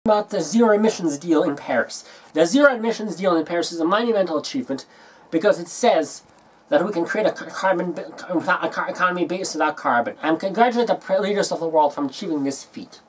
About the zero emissions deal in Paris. The zero emissions deal in Paris is a monumental achievement because it says that we can create a carbon economy based on carbon. And congratulate the leaders of the world for achieving this feat.